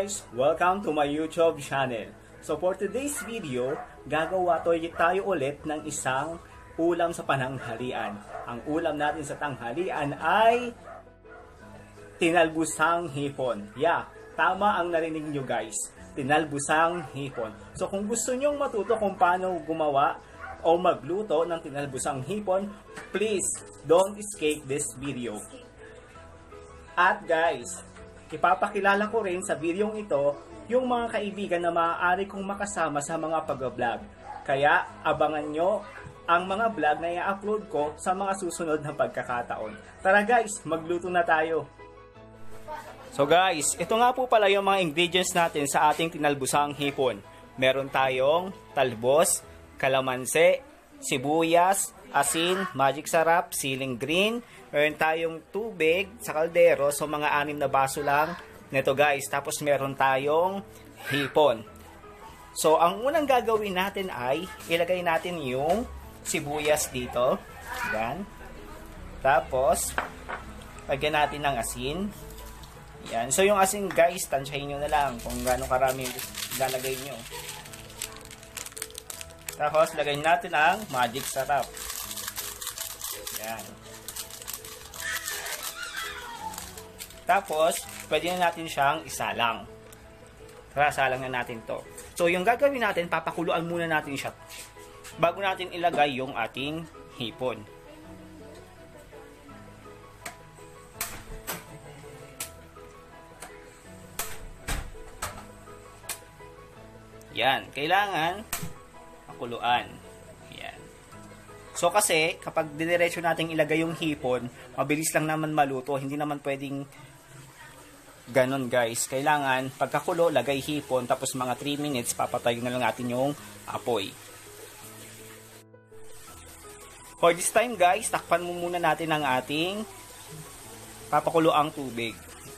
guys! Welcome to my YouTube channel. So for today's video, gagawa tayo ulit ng isang ulam sa pananghalian. Ang ulam natin sa tanghalian ay tinalbusang hipon. Yeah, tama ang narinig nyo guys. Tinalbusang hipon. So kung gusto nyong matuto kung paano gumawa o magluto ng tinalbusang hipon, please don't escape this video. At guys, ipapakilala ko rin sa videong ito yung mga kaibigan na maaari kong makasama sa mga pag-vlog. Kaya abangan nyo ang mga vlog na i-upload ko sa mga susunod na pagkakataon. Tara guys, magluto na tayo! So guys, ito nga po pala yung mga ingredients natin sa ating tinalbusang hipon. Meron tayong talbos, kalamansi, sibuyas, asin, magic sarap, siling green. Meron tayong tubig sa kaldero, so mga 6 na baso lang nito guys. Tapos meron tayong hipon. So ang unang gagawin natin ay ilagay natin yung sibuyas dito. Yan. Tapos lagyan natin ng asin. Yan. So yung asin guys, tansyahin nyo na lang kung gaano karami ilalagay nyo. Tapos lagay natin ang magic sarap. Yan. Tapos, pwede na natin siyang isalang. Tara, salang na natin to. So, yung gagawin natin, papakuluan muna natin siya bago natin ilagay yung ating hipon. Yan. Kailangan pakuluan. Yan. So, kasi, kapag diretso natin ilagay yung hipon, mabilis lang naman maluto. Hindi naman pwedeng ganon guys. Kailangan pagkakulo, lagay hipon, tapos mga 3 minutes, papatayin na lang natin yung apoy. For this time guys, takpan mo muna natin ang ating papakulo ang tubig.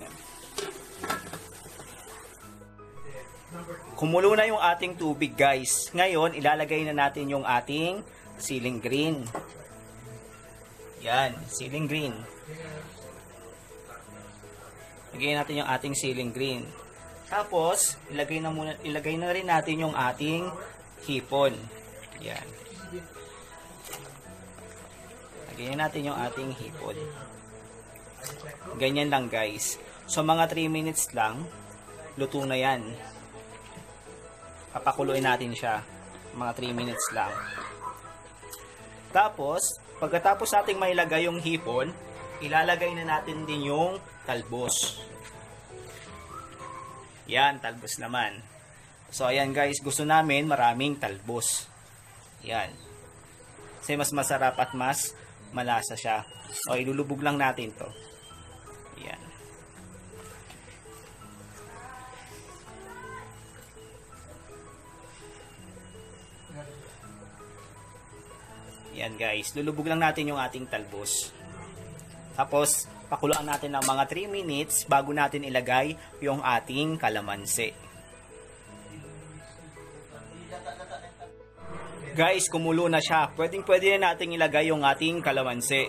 Kumulo na yung ating tubig guys. Ngayon, ilalagay na natin yung ating siling green. Yan, siling green. Lagyan natin yung ating siling green. Tapos, ilagay na rin natin yung ating hipon. Yan. Lagyan natin yung ating hipon. Ganyan lang guys. So, mga 3 minutes lang, luto na yan. Papakuluin natin siya. Mga 3 minutes lang. Tapos, pagkatapos nating mailagay yung hipon, ilalagay na natin din yung talbos. Yan, talbos naman. So, ayan guys, gusto namin maraming talbos. Yan. Kasi mas masarap at mas malasa siya. So, ilulubog lang natin to. Yan. Yan guys, lulubog lang natin yung ating talbos. Tapos, pakuluan natin ng mga 3 minutes bago natin ilagay yung ating kalamansi. Guys, kumulo na siya. Pwede na natin ilagay yung ating kalamansi.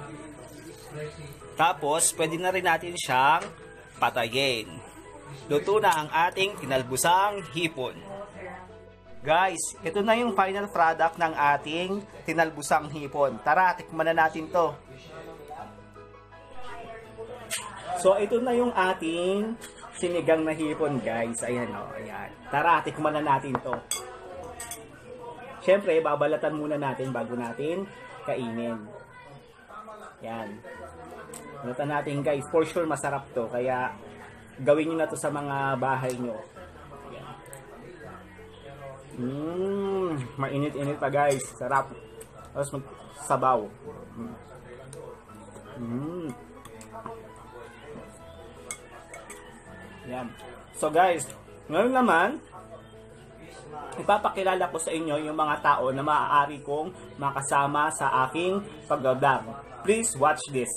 Tapos, pwede na rin natin siyang patayin. Luto na ang ating tinalbusang hipon. Guys, ito na yung final product ng ating tinalbusang hipon. Tara, tikman na natin to. So, ito na yung ating sinigang na hipon, guys. Ayan o, ayan. Tara, tikman na natin to. Siyempre, babalatan muna natin bago natin kainin. Yan. Balatan natin, guys. For sure, masarap to. Kaya, gawin nyo na to sa mga bahay nyo. Mainit-init pa guys. Sarap. Tapos magsabaw. Yan. So guys, ngayon naman, ipapakilala ko sa inyo yung mga tao na maaari kong makasama sa aking pag-vlog. Please watch this.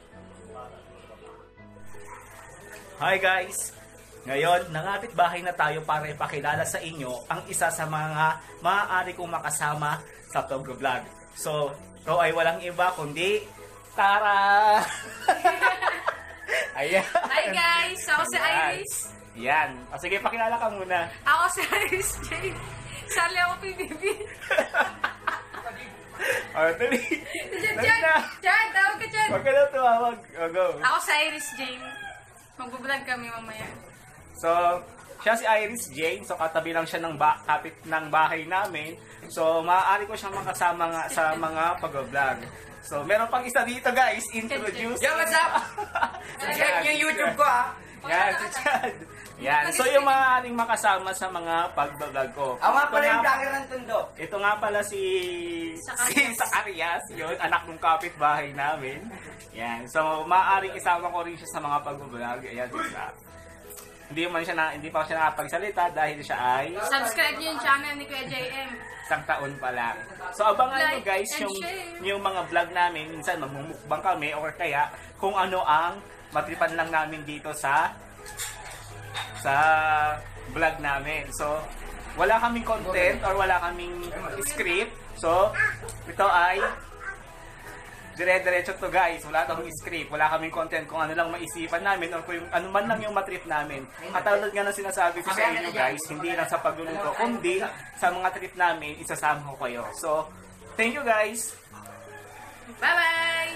Hi guys! Ngayon, nangapit bahay na tayo para ipakilala sa inyo ang isa sa mga maaari kong makasama sa pag-vlog. So, ito ay walang iba kundi Tara! Ayan. Hi guys! Ako si Iris. Yan. O sige, pakilala ka muna. Ako si Iris Jane. Sali ako PBB. O, tuloy. Chad, tawag ka Chad. Huwag ka na tumawag. O, go. Ako si Iris Jane. Magbablog kami mamaya. So, siya si Iris Jane. So, katabi lang siya ng kapit ng bahay namin. So, maaari ko siyang makasama nga sa mga pag-vlog. So, meron pang isa dito, guys. Introduce. Yo, what's up? Subscribe yung YouTube ko, ah. Yan, si Chad. Yan. So, yung maaaring makasama sa mga pag-vlog ko. Ako nga pala yung Ito nga- vlogger ng Tondo. Ito nga pala si Zacarias, yun, anak ng kapitbahay namin. Yan. So, maaaring isama ko rin siya sa mga pag-vlog. Ayan, isa. Hindi pa siya nakapagsalita dahil siya ay Subscribe niyo yung channel ni Kuya JM. isang taon pa lang. So, abangan nyo Like guys and yung, share. yung mga vlog namin. Minsan magmumukbang kami or kaya kung ano ang matripan lang namin dito sa vlog namin. So, wala kaming content or wala kaming script. So, ito ay dire-diretso to guys. Wala kaming script. Wala kaming content kung ano lang maisipan namin or kung ano man lang yung matrip namin. Katulad nga ng sinasabi ko sa inyo guys, hindi lang sa pagluluto, kundi sa mga trip namin, isasama ko kayo. So, thank you guys! Bye-bye!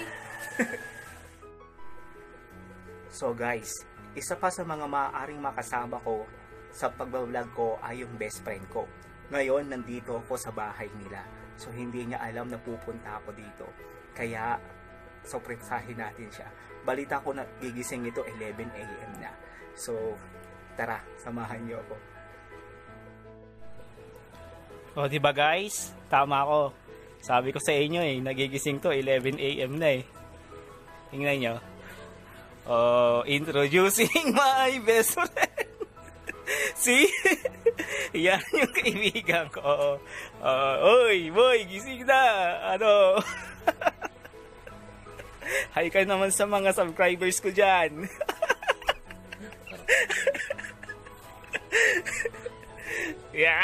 So guys, isa pa sa mga maaaring makasama ko sa pagbablog ko ay yung best friend ko. Ngayon, nandito ako sa bahay nila. So, hindi niya alam na pupunta ako dito. Kaya, surpresahin natin siya. Balita ko na gigising ito 11 AM na. So, tara, samahan niyo ako. O, diba guys? Tama ako. Sabi ko sa inyo nagigising to 11 AM na eh. Tingnan nyo. Oh, introducing my best friend. See? Yan yung kaibigan ko. Oy, boy, gising na. Ano? Hi ka naman sa mga subscribers ko dyan. Yeah.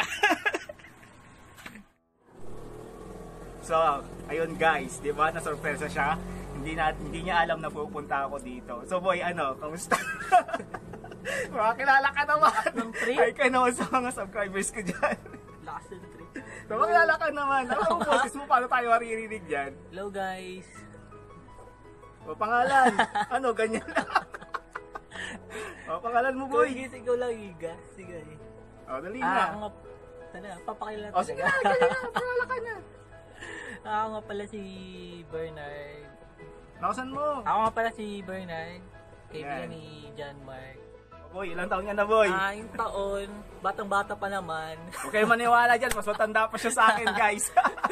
So, ayun guys, 'di ba? Na-surpresa siya. Hindi niya alam na pupunta ako dito. So boy, ano, kamusta? Makakilala ka naman. Hi ka naman sa mga subscribers ko dyan. Lakas ng trip. So makilala ka naman. Ano ang boses mo? Paano tayo maririnig dyan? Hello guys. O pangalan? Ano, ganyan lang. O pangalan mo boy. Sige, ikaw lang Iga. Sige. O, dali na. Ako nga, papakilala O sige na, dali na. Pangalan ka na. Ako nga pala si Bernard. Nakasan mo? Ako nga pala si Bernard. Kaibigan Yan. ni John Mark. Boy, ilang taon yan na boy? Yung taon, batang-bata pa naman. Huwag kayo maniwala dyan. Mas matanda pa siya sa akin guys.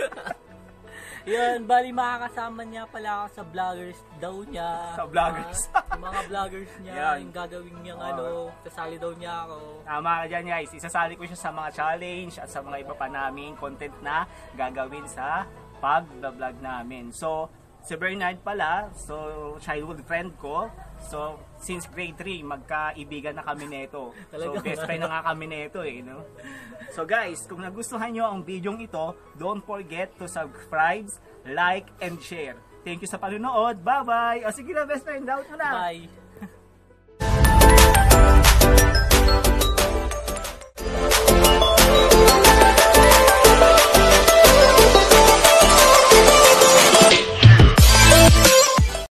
Yun, bali makakasama niya pala ako sa vloggers daw niya. Sa vloggers? Yung mga vloggers niya, Yan. yung gagawin niyang Oo. sasali daw niya ako. Tama ka dyan guys, isasali ko siya sa mga challenge at sa mga iba pa naming content na gagawin sa pag-vlog namin. So, si Bernard pala, so childhood friend ko. So, since grade 3, magkaibigan na kami nito. So, Talaga? best friend na nga kami nito no? So guys, kung nagustuhan nyo ang video ito, don't forget to subscribe, like, and share. Thank you sa panunood. Bye-bye! O sige na, best friend, out mo na! Bye!